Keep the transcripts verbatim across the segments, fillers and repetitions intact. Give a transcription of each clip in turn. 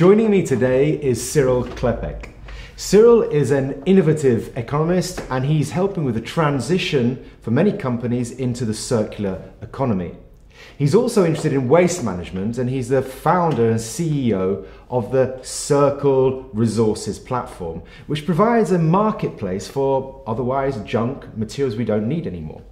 Joining me today is Cyril Klepek. Cyril is an innovative economist and he's helping with the transition for many companies into the circular economy. He's also interested in waste management and he's the founder and C E O of the Cyrkl resources platform, which provides a marketplace for otherwise junk materials we don't need anymore.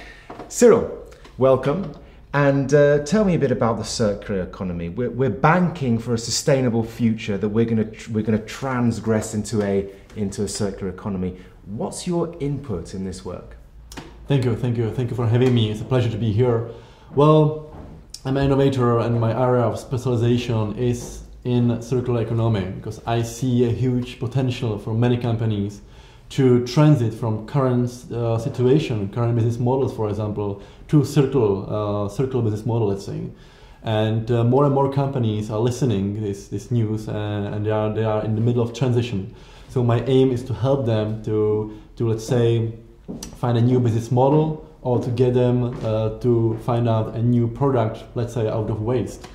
Cyril, welcome. And uh, tell me a bit about the circular economy. We're, we're banking for a sustainable future that we're going to we're going to transgress into a into a circular economy. What's your input in this work? Thank you, thank you, thank you for having me. It's a pleasure to be here. Well, I'm an innovator, and my area of specialization is in circular economy because I see a huge potential for many companies to transit from current uh, situation, current business models, for example, to Cyrkl, uh, Cyrkl business model, let's say. And uh, more and more companies are listening this this news, and, and they are they are in the middle of transition. So my aim is to help them to to let's say find a new business model, or to get them uh, to find out a new product, let's say, out of waste.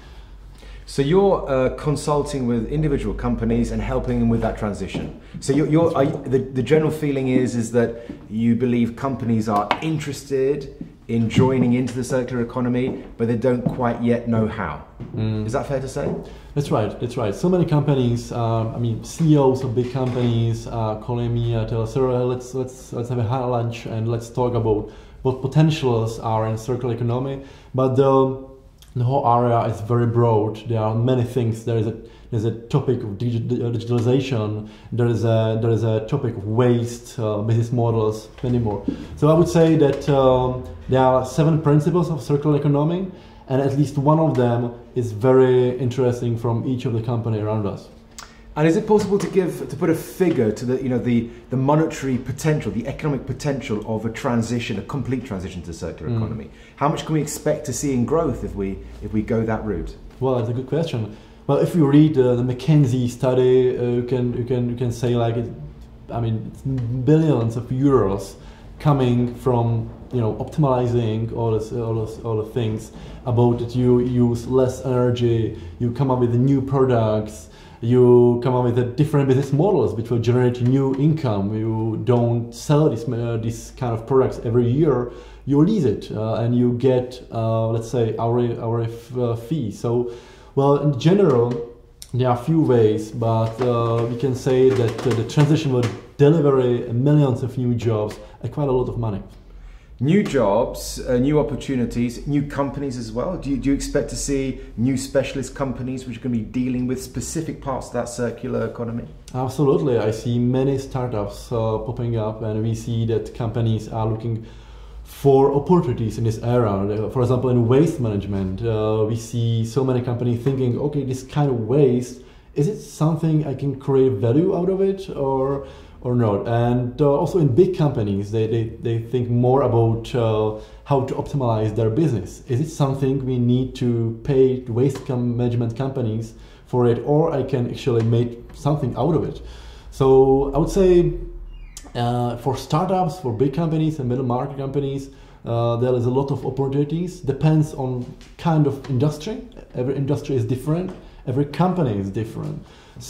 So you're uh, consulting with individual companies and helping them with that transition. So you're, you're, are you, the, the general feeling is, is that you believe companies are interested in joining into the circular economy, but they don't quite yet know how. Mm. Is that fair to say? That's right, that's right. So many companies, um, I mean, C E Os of big companies are calling me, uh, tell us, Cyril, let's, let's, let's have a high lunch and let's talk about what potentials are in circular economy. But the The whole area is very broad. There are many things. There is a there's a topic of digitalization. There is a there is a topic of waste, uh, business models, many more. So I would say that um, there are seven principles of circular economy, and at least one of them is very interesting from each of the company around us. And is it possible to give to put a figure to the you know the the monetary potential, the economic potential of a transition, a complete transition to the circular mm. economy? How much can we expect to see in growth if we if we go that route? Well, that's a good question. Well, if you read uh, the McKinsey study, uh, you can you can you can say like it. I mean, it's billions of euros coming from you know optimizing all this all this, all the things about that you use less energy, you come up with new products. You come up with a different business models which will generate new income. You don't sell this, uh, this kind of products every year. You lease it uh, and you get, uh, let's say, hourly, hourly uh, fee. So, well, in general, there are a few ways, but uh, we can say that uh, the transition will deliver millions of new jobs and quite a lot of money. New jobs, uh, new opportunities, new companies as well. Do you, do you expect to see new specialist companies which are going to be dealing with specific parts of that circular economy? Absolutely. I see many startups uh, popping up, and we see that companies are looking for opportunities in this area. For example, in waste management, uh, we see so many companies thinking, okay, this kind of waste, is it something I can create value out of it, or or not? And uh, also in big companies, they, they, they think more about uh, how to optimize their business. Is it something we need to pay waste com management companies for it, or I can actually make something out of it? So I would say uh, for startups, for big companies and middle market companies, uh, there is a lot of opportunities. Depends on kind of industry. Every industry is different. Every company is different.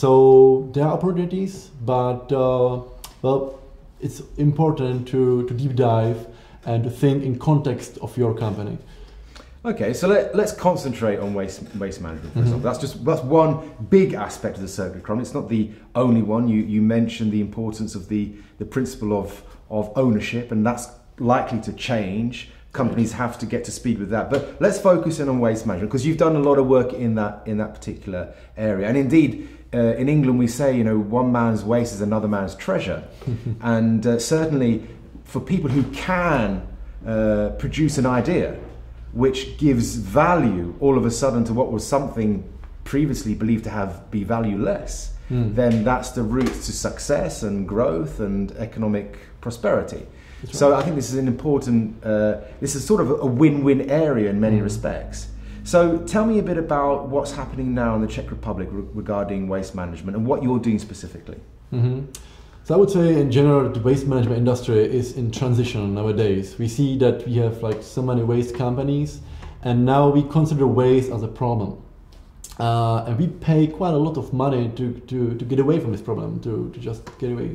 So there are opportunities, but uh, well, it's important to, to deep dive and to think in context of your company. Okay, so let, let's concentrate on waste waste management, for mm-hmm. example. That's just that's one big aspect of the circular economy. It's not the only one. You you mentioned the importance of the the principle of of ownership, and that's likely to change. Companies have to get to speed with that. But let's focus in on waste management, because you've done a lot of work in that in that particular area. And indeed, uh, in England we say, you know, one man's waste is another man's treasure. And uh, certainly for people who can uh, produce an idea which gives value all of a sudden to what was something previously believed to have be valueless, mm. then that's the route to success and growth and economic prosperity. Right. So I think this is an important, uh, this is sort of a win-win area in many mm. respects. So tell me a bit about what's happening now in the Czech Republic re regarding waste management and what you're doing specifically. Mm-hmm. So I would say in general the waste management industry is in transition nowadays. We see that we have like so many waste companies, and now we consider waste as a problem. Uh, and we pay quite a lot of money to, to, to get away from this problem, to, to just get away.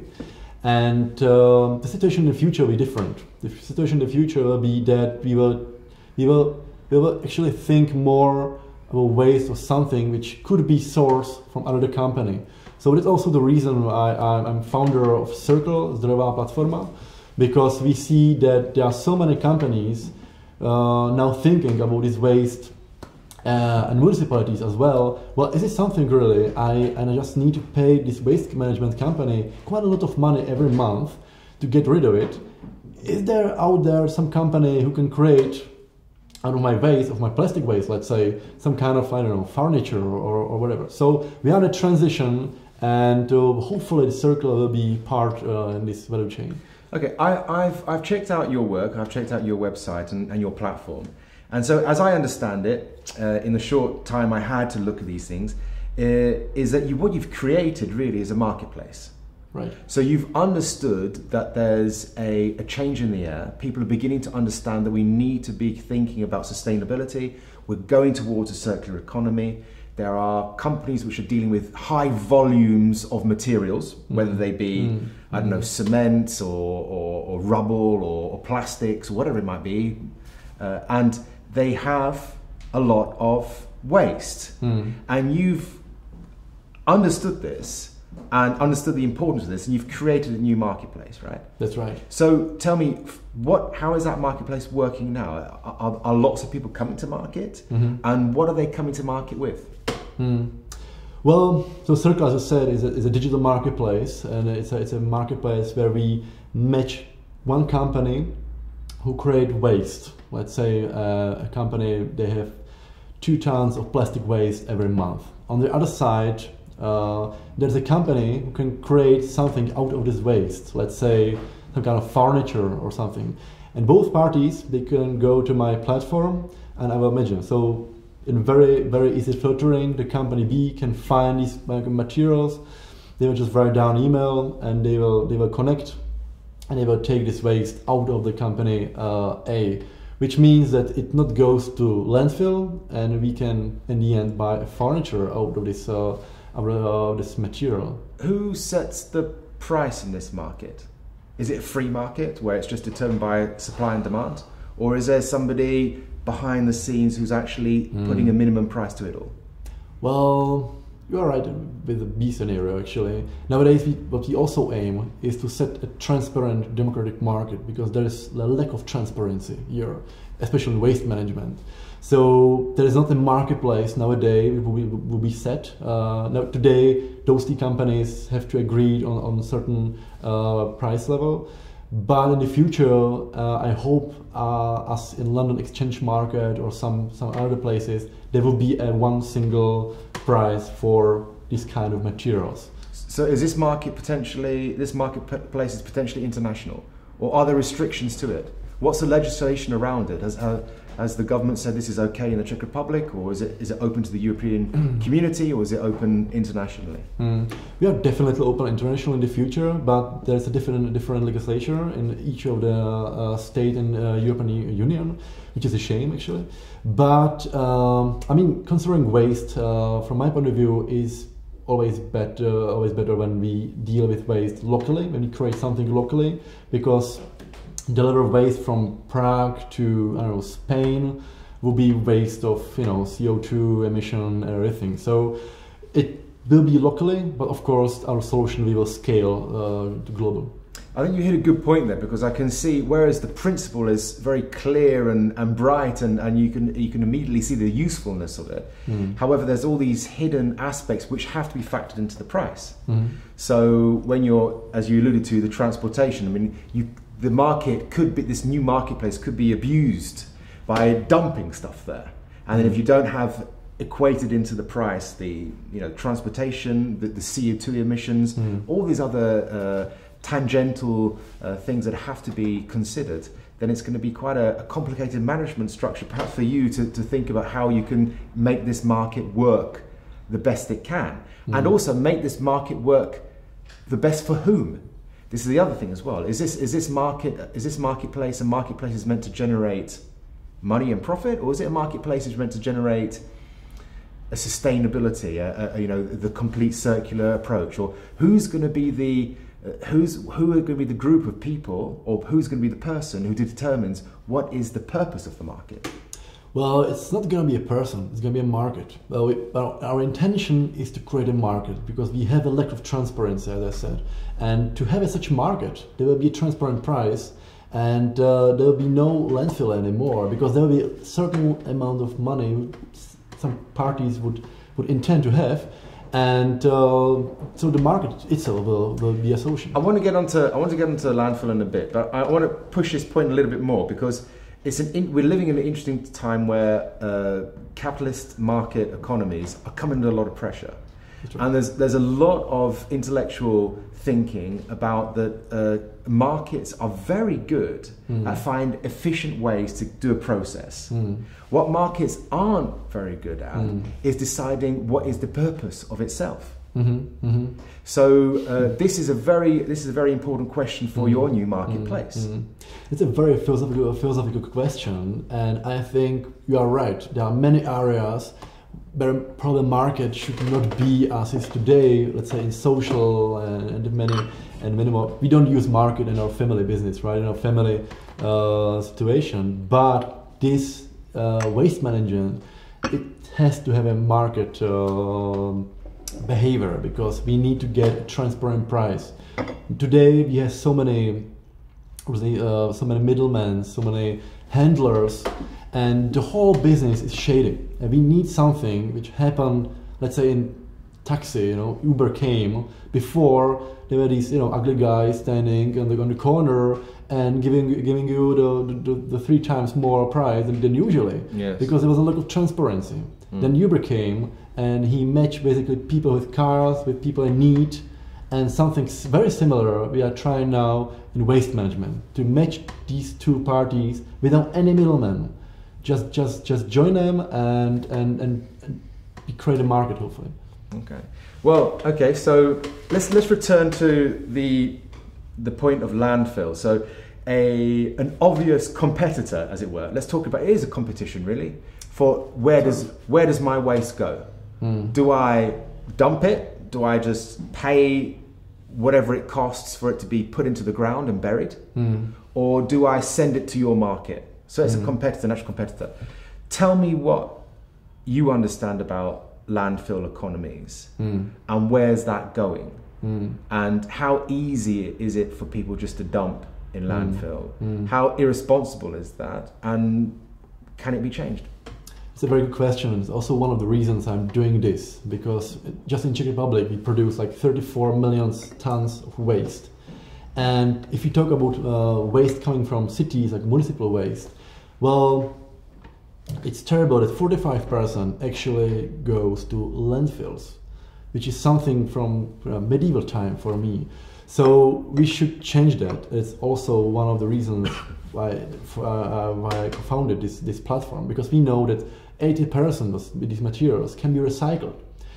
And um, the situation in the future will be different. The situation in the future will be that we will, we will, we will actually think more about waste or something which could be sourced from another company. So that's also the reason I, I'm founder of Cyrkl, Zdravá Platforma, because we see that there are so many companies uh, now thinking about this waste. Uh, and municipalities as well. Well, is it something really? I and I just need to pay this waste management company quite a lot of money every month to get rid of it. Is there out there some company who can create out of my waste, of my plastic waste, let's say, some kind of, I don't know, furniture or, or whatever? So we are in a transition, and uh, hopefully the Cyrkl will be part uh, in this value chain. Okay, I, I've I've checked out your work. I've checked out your website and, and your platform. And so, as I understand it, uh, in the short time I had to look at these things, uh, is that you, what you've created really is a marketplace. Right. So you've understood that there's a, a change in the air. People are beginning to understand that we need to be thinking about sustainability. We're going towards a circular economy. There are companies which are dealing with high volumes of materials, mm. whether they be, mm. I don't know, cement or, or, or rubble or, or plastics or whatever it might be. Uh, and they have a lot of waste. Mm. And you've understood this and understood the importance of this, and you've created a new marketplace, right? That's right. So tell me, what? How is that marketplace working now? Are, are, are lots of people coming to market? Mm-hmm. And what are they coming to market with? Mm. Well, so Cyrkl, as I said, is a, is a digital marketplace, and it's a, it's a marketplace where we match one company who create waste. Let's say uh, a company, they have two tons of plastic waste every month. On the other side, uh, there's a company who can create something out of this waste. Let's say some kind of furniture or something. And both parties, they can go to my platform, and I will imagine. So in very, very easy filtering, the company B can find these materials. They will just write down email, and they will, they will connect, and they will take this waste out of the company uh, A. Which means that it not goes to landfill, and we can, in the end, buy furniture out of this, uh, out of this material. Who sets the price in this market? Is it a free market where it's just determined by supply and demand, or is there somebody behind the scenes who's actually mm. putting a minimum price to it all? Well, you are right with the B scenario, actually. Nowadays, we, what we also aim is to set a transparent, democratic market, because there is a lack of transparency here, especially in waste management. So there is not a marketplace nowadays will be, will be set. Uh, now today, those two companies have to agree on, on a certain uh, price level. But in the future, uh, I hope uh, as in London Exchange Market or some, some other places, there will be a one single price for this kind of materials. So is this market potentially, this marketplace is potentially international? Or are there restrictions to it? What's the legislation around it? Has, uh, has the government said this is okay in the Czech Republic, or is it, is it open to the European community, or is it open internationally? Mm. We are definitely open internationally in the future, but there's a different, different legislation in each of the uh, state and uh, European Union, which is a shame actually. But um, I mean, considering waste, uh, from my point of view, is always better, always better when we deal with waste locally, when we create something locally, because deliver waste from Prague to, I don't know, Spain will be waste of, you know, C O two emission and everything. So it will be locally, but of course our solution we will scale uh, to global. I think you hit a good point there, because I can see, whereas the principle is very clear and, and bright, and, and you can you can immediately see the usefulness of it. Mm. However, there's all these hidden aspects which have to be factored into the price. Mm. So when you're, as you alluded to, the transportation, I mean, you the market could be, this new marketplace could be abused by dumping stuff there. And then if you don't have equated into the price the you know transportation, the, the C O two emissions, mm. all these other uh, tangential uh, things that have to be considered, then it's going to be quite a, a complicated management structure, perhaps for you to, to think about how you can make this market work the best it can. Mm. And also make this market work the best for whom? This is the other thing as well. Is this is this market is this marketplace a marketplace is meant to generate money and profit, or is it a marketplace is meant to generate a sustainability, a, a, you know, the complete circular approach, or who's going to be the uh, who's who are going to be the group of people, or who's going to be the person who determines what is the purpose of the market? Well, it's not going to be a person, it's going to be a market. Well, we, well, our intention is to create a market because we have a lack of transparency, as I said. And to have a such market, there will be a transparent price, and uh, there will be no landfill anymore, because there will be a certain amount of money some parties would, would intend to have. And uh, so the market itself will, will be a solution. I want to get onto I want to get onto landfill in a bit, but I want to push this point a little bit more, because it's an in, we're living in an interesting time where uh, capitalist market economies are coming under a lot of pressure, right. And there's there's a lot of intellectual thinking about that uh, markets are very good mm. at finding efficient ways to do a process. Mm. What markets aren't very good at mm. is deciding what is the purpose of itself. Mm-hmm, mm-hmm. So uh, this is a very this is a very important question for mm-hmm, your new marketplace. Mm-hmm. It's a very philosophical philosophical question, and I think you are right. There are many areas where probably the market should not be as is today. Let's say in social and, and many and many more. We don't use market in our family business, right? In our family uh, situation, but this uh, waste management, it has to have a market. Uh, behavior, because we need to get a transparent price. Today we have so many uh, so many middlemen, so many handlers, and the whole business is shady, and we need something which happened, let's say in taxi, you know, Uber came before. There were these, you know, ugly guys standing on the, on the corner and giving giving you the, the, the three times more price than, than usually, yes. Because there was a lack of transparency. Mm. Then Uber came, and he matched basically people with cars with people in need, and something very similar we are trying now in waste management, to match these two parties without any middleman. Just just just join them and and and, and create a market, hopefully. Okay. Well, okay. So let's let's return to the the point of landfill. So a an obvious competitor, as it were. Let's talk about it is a competition, really. For where does where does my waste go? Mm. Do I dump it? Do I just pay whatever it costs for it to be put into the ground and buried? Mm. Or do I send it to your market? So it's mm. a competitor, natural competitor. Tell me what you understand about landfill economies mm. and where's that going? Mm. And how easy is it for people just to dump in landfill? Mm. How irresponsible is that? And can it be changed? It's a very good question. It's also one of the reasons I'm doing this, because just in Czech Republic we produce like thirty-four million tons of waste. And if you talk about uh, waste coming from cities, like municipal waste, well, it's terrible that forty-five percent actually goes to landfills, which is something from uh, medieval time for me. So we should change that. It's also one of the reasons why, uh, why I co-founded this, this platform, because we know that eighty percent of these materials can be recycled.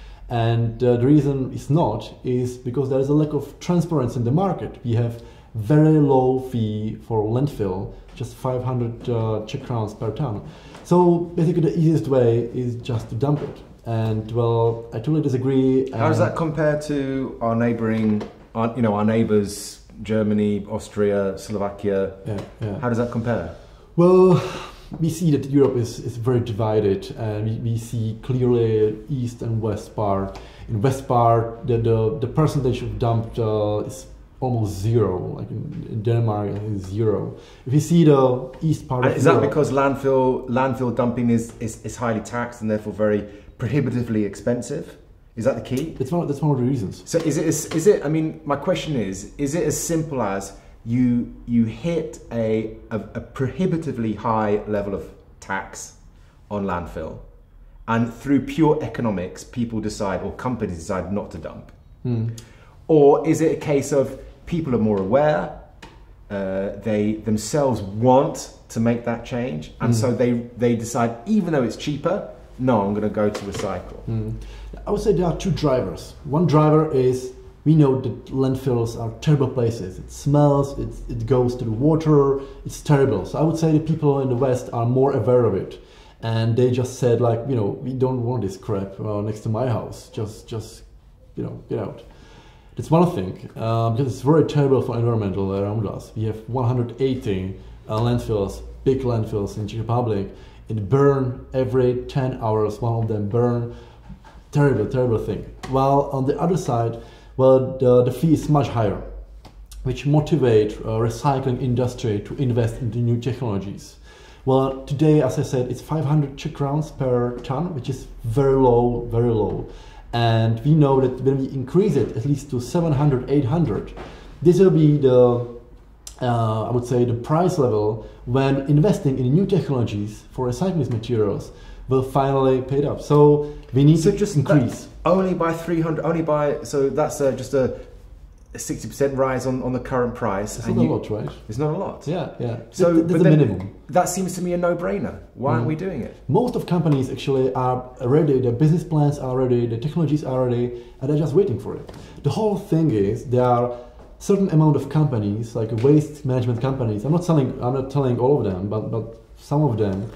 And uh, the reason it's not is because there is a lack of transparency in the market. We have very low fee for landfill, just five hundred uh, Czech crowns per ton. So basically the easiest way is just to dump it. And well, I totally disagree. How does that compare to our neighbouring, our, you know, our neighbours, Germany, Austria, Slovakia? Yeah, yeah. How does that compare? Well, we see that Europe is, is very divided, and we, we see clearly east and west part. In west part, the, the, the percentage of dumped uh, is almost zero, like in, in Denmark it's zero. If you see the east part and of is Europe, that because landfill landfill dumping is, is, is highly taxed and therefore very prohibitively expensive? Is that the key? That's one, that's one of the reasons. So is it, is, is it, I mean, my question is, is it as simple as you you hit a, a, a prohibitively high level of tax on landfill, and through pure economics, people decide, or companies decide not to dump? Hmm. Or is it a case of people are more aware, uh, they themselves want to make that change, and mm. so they, they decide, even though it's cheaper, no, I'm going to go to recycle? Mm. I would say there are two drivers. One driver is, we know that landfills are terrible places. It smells, it, it goes to the water, it's terrible. So I would say the people in the West are more aware of it. and they just said like, you know, we don't want this crap uh, next to my house. Just, just, you know, get out. That's one thing, uh, because it's very terrible for environmental around us. We have one hundred eighty uh, landfills, big landfills in Czech Republic. It burn every ten hours. One of them burn. Terrible, terrible thing. While on the other side, well, the, the fee is much higher, which motivate uh, recycling industry to invest into new technologies. Well, today, as I said, it's five hundred Czech crowns per ton, which is very low, very low. And we know that when we increase it at least to seven hundred, eight hundred, this will be the, uh, I would say, the price level when investing in new technologies for recycling materials will finally pay it up. So we need so to just increase. Only by three hundred, only by, so that's uh, just a sixty percent rise on, on the current price. It's and not you, a lot, right? It's not a lot. Yeah, yeah. So that, that's but the then minimum. That seems to me a no-brainer. Why Mm. aren't we doing it? Most of companies actually are ready, their business plans are ready, the technologies are ready, and they're just waiting for it. The whole thing is there are certain amount of companies, like waste management companies. I'm not telling, I'm not telling all of them, but, but some of them.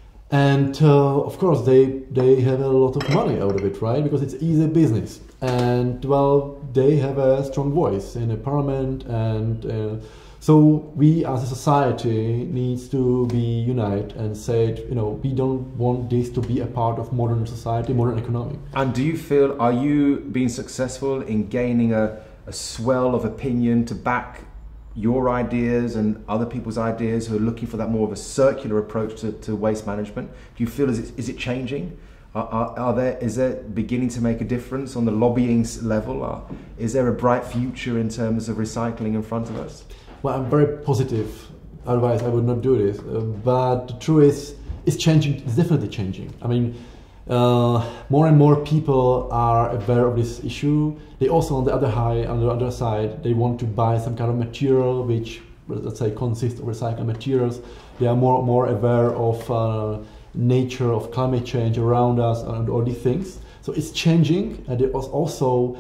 And uh, of course, they they have a lot of money out of it, right? Because it's easy business, and well, they have a strong voice in the parliament, and uh, so we as a society needs to be united and say, you know, we don't want this to be a part of modern society, modern economy. And do you feel, are you being successful in gaining a, a swell of opinion to back your ideas and other people's ideas who are looking for that more of a circular approach to, to waste management? Do you feel, is it, is it changing? Are, are, are there, is it beginning to make a difference on the lobbying level? Are, is there a bright future in terms of recycling in front of us? Well, I'm very positive, otherwise I would not do this. Uh, but the truth is, it's changing, it's definitely changing. I mean, Uh, more and more people are aware of this issue. They also, on the other high, on the other side, they want to buy some kind of material which, let's say, consists of recycled materials. They are more more aware of uh, nature, of climate change around us, and all these things. So it's changing, and it was also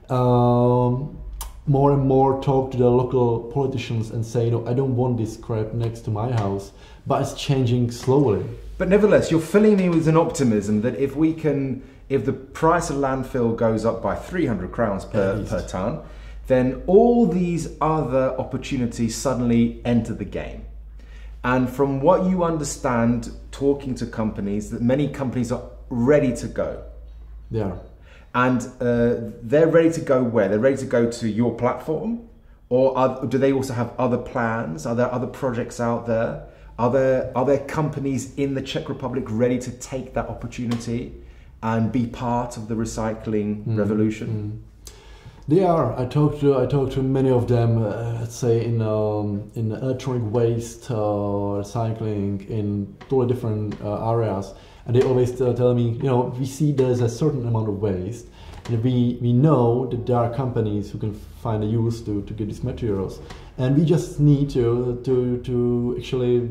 um, more and more talk to the local politicians and say, no, I don't want this crap next to my house. But it's changing slowly. But nevertheless, you're filling me with an optimism that if we can, if the price of landfill goes up by three hundred crowns per, per ton, then all these other opportunities suddenly enter the game. And from what you understand, talking to companies, that many companies are ready to go. They are. And uh, they're ready to go where? They're ready to go to your platform? Or are, do they also have other plans? Are there other projects out there? Are there, are there companies in the Czech Republic ready to take that opportunity and be part of the recycling mm, revolution? Mm. They are. I talked to I talked to many of them. Uh, let's say in um, in electronic waste uh, recycling in totally different uh, areas, and they always uh, tell me, you know, we see there's a certain amount of waste, and we we know that there are companies who can find a use to to get these materials, and we just need to to to actually.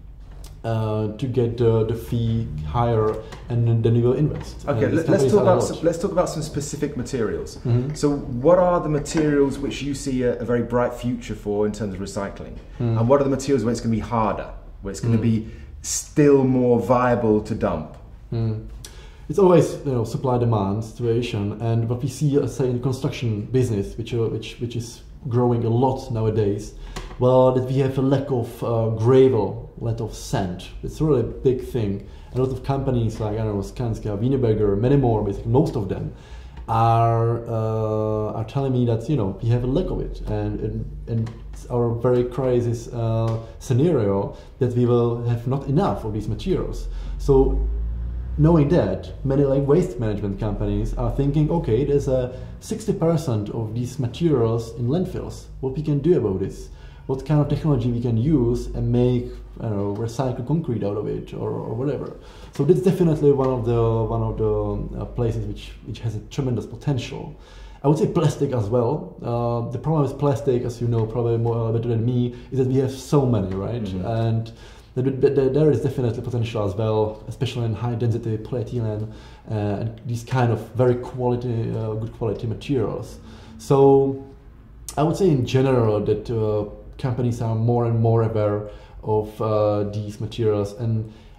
Uh, to get uh, the fee higher, and then we will invest. Okay, let, let's talk about some, let's talk about some specific materials. Mm-hmm. So, what are the materials which you see a, a very bright future for in terms of recycling, mm. and what are the materials where it's going to be harder, where it's going mm. to be still more viable to dump? Mm. It's always, you know, supply demand situation, and what we see, uh, say, in construction business, which uh, which which is growing a lot nowadays. Well, that we have a lack of uh, gravel, lack of sand. It's really a big thing. A lot of companies like, I don't know, Skanska, Wienerberger, many more, basically most of them, are uh, are telling me that, you know, we have a lack of it, and and, and it's our very crisis uh, scenario that we will have not enough of these materials. So, knowing that, many like waste management companies are thinking, okay, there's a sixty percent of these materials in landfills. What we can do about this? What kind of technology we can use and make, I don't know, recycled concrete out of it, or, or whatever. So that's definitely one of the one of the uh, places which which has a tremendous potential. I would say plastic as well. Uh, the problem with plastic, as you know probably more uh, better than me, is that we have so many, right? Mm-hmm. And there is definitely potential as well, especially in high density polyethylene uh, and these kind of very quality, uh, good quality materials. So I would say in general that uh, companies are more and more aware of uh, these materials, and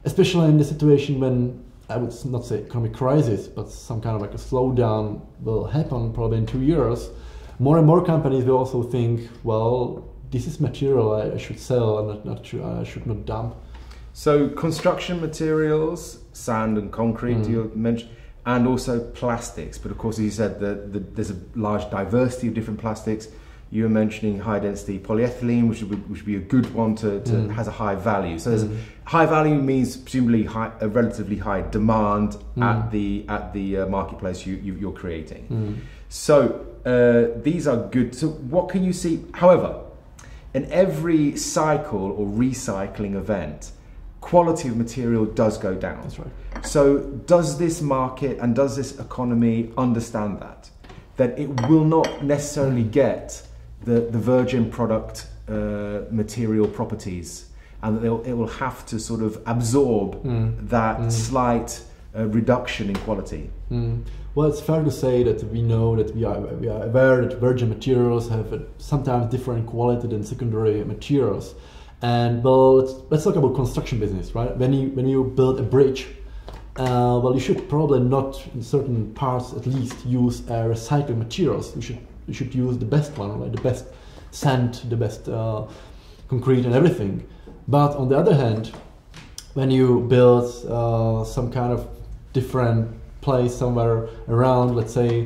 especially in the situation when, I would not say economic crisis, but some kind of like a slowdown will happen probably in two years. More and more companies will also think, well, this is material I should sell and not, not I should not dump. So construction materials, sand and concrete, mm. you mentioned, and also plastics. But of course, as you said, the, the, there's a large diversity of different plastics. You were mentioning high density polyethylene, which would be, which would be a good one to, to mm. has a high value. So there's mm. high value means presumably high, a relatively high demand mm. at the at the uh, marketplace you, you you're creating. Mm. So uh, these are good. So what can you see? However, in every cycle or recycling event, quality of material does go down. That's right. So does this market and does this economy understand that? That it will not necessarily get the, the virgin product uh, material properties, and that it will have to sort of absorb mm. that mm. slight uh, reduction in quality? Mm. Well, it's fair to say that we know that we are, we are aware that virgin materials have a sometimes different quality than secondary materials. And well, let's, let's talk about construction business, right? When you when you build a bridge, uh, well, you should probably not, in certain parts at least, use uh, recycled materials. You should you should use the best one, right? The best sand, the best uh, concrete, and everything. But on the other hand, when you build uh, some kind of different place somewhere around, let's say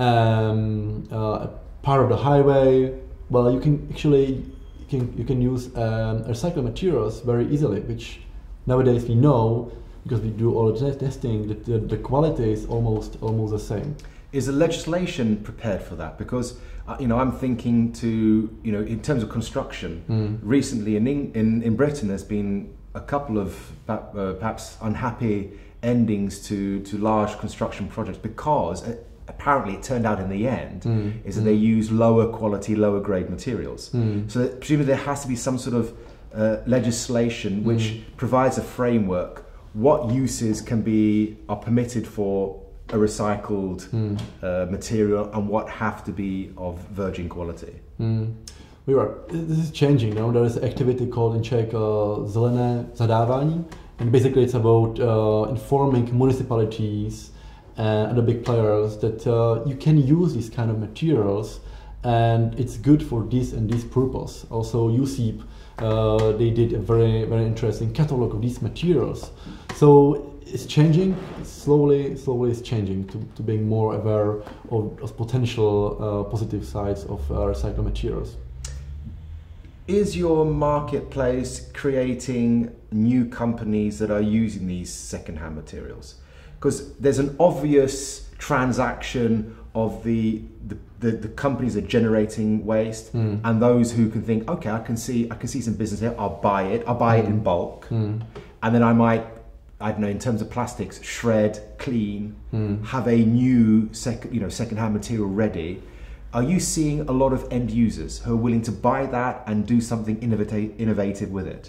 um, uh, a part of the highway, well, you can actually. You can, you can use um, recycled materials very easily, which nowadays we know, because we do all the testing, that the, the quality is almost almost the same. Is the legislation prepared for that? Because uh, you know, I'm thinking to, you know, in terms of construction, mm. recently in, in in Britain there's been a couple of uh, perhaps unhappy endings to to large construction projects because uh, apparently it turned out in the end mm. is that mm. they use lower quality, lower grade materials. Mm. So that presumably there has to be some sort of uh, legislation which mm. provides a framework. What uses can be are permitted for a recycled mm. uh, material and what have to be of virgin quality? Mm. We are. This is changing now. There is an activity called in Czech uh, zelené zadávání, and basically it's about uh, informing municipalities and other big players that uh, you can use these kind of materials and it's good for this and this purpose. Also U C P, uh, they did a very very interesting catalog of these materials. So it's changing, it's slowly, slowly it's changing to, to being more aware of, of potential uh, positive sides of uh, recycled materials. Is your marketplace creating new companies that are using these second-hand materials? Because there's an obvious transaction of the the, the, the companies that are generating waste mm. and those who can think, okay, I can see I can see some business here. I'll buy it. I'll buy mm. it in bulk, mm. and then I might, I don't know, in terms of plastics, shred, clean, mm. have a new second you know second-hand material ready. Are you seeing a lot of end users who are willing to buy that and do something innovative innovative with it?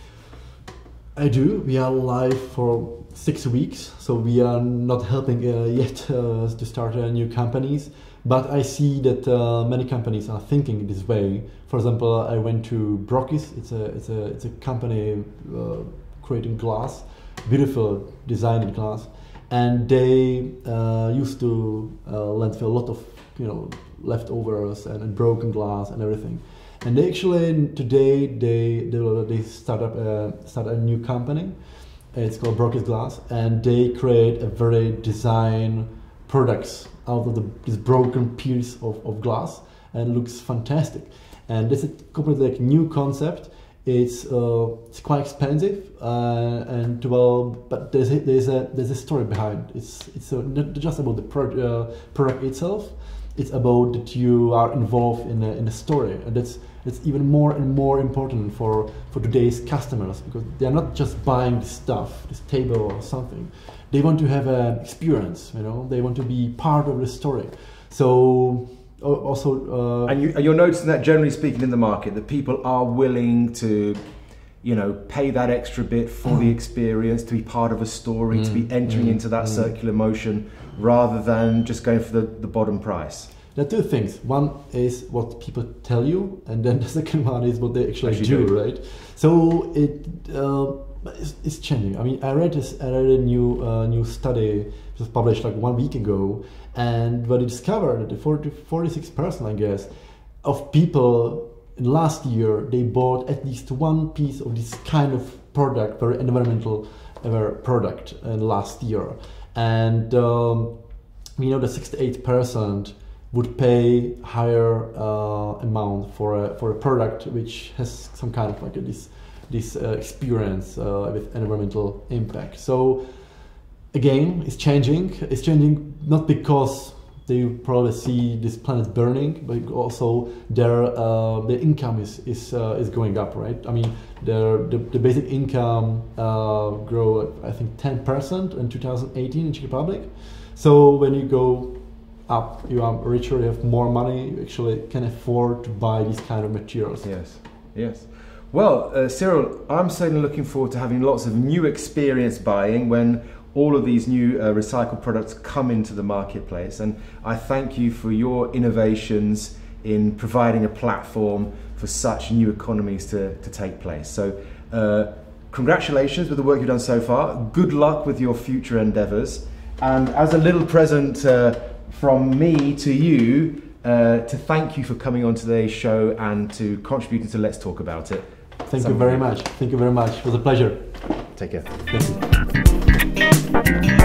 I do. We are live for six weeks, so we are not helping uh, yet uh, to start uh, new companies. But I see that uh, many companies are thinking this way. For example, I went to Brokis. It's a it's a it's a company uh, creating glass, beautiful designed glass, and they uh, used to uh, landfill a lot of you know leftovers and, and broken glass and everything. And they actually today they they, they start up a, start a new company. It's called Brokis Glass, and they create a very design products out of the, this broken piece of, of glass, and it looks fantastic. And this is a completely like new concept. It's uh, it's quite expensive, uh, and well, but there's a, there's a there's a story behind. It's it's a, not just about the pro, uh, product itself. It's about that you are involved in a, in a story, and that's it's even more and more important for, for today's customers, because they are not just buying this stuff, this table or something. They want to have an experience, you know. They want to be part of the story. So also, uh, and you, you're noticing that generally speaking in the market, that people are willing to, you know, pay that extra bit for mm. the experience, to be part of a story, mm. to be entering mm. into that mm. circular motion, rather than just going for the, the bottom price. There are two things. One is what people tell you, and then the second one is what they actually, actually do, do, right? So it uh, but it's, it's changing. I mean, I read this. I read a new uh, new study that was published like one week ago, and what it discovered that the forty-six percent, I guess, of people in last year they bought at least one piece of this kind of product, very environmental ever product in last year, and um, we know that sixty-eight percent would pay higher uh, amount for a for a product which has some kind of like a, this this uh, experience uh, with environmental impact. So again, it's changing. It's changing not because they probably see this planet burning, but also their uh, their income is is uh, is going up, right? I mean, their the, the basic income uh, grow I think ten percent in two thousand eighteen in Czech Republic. So when you go up, you are richer, you have more money, you actually can afford to buy these kind of materials. Yes, yes. Well, uh, Cyril, I'm certainly looking forward to having lots of new experience buying when all of these new uh, recycled products come into the marketplace, and I thank you for your innovations in providing a platform for such new economies to, to take place. So uh, congratulations with the work you've done so far. Good luck with your future endeavors, and as a little present uh, from me to you, uh, to thank you for coming on today's show and to contributing to Let's Talk About It. Thank you very much. Thank you very much. It was a pleasure. Take care. Thank you.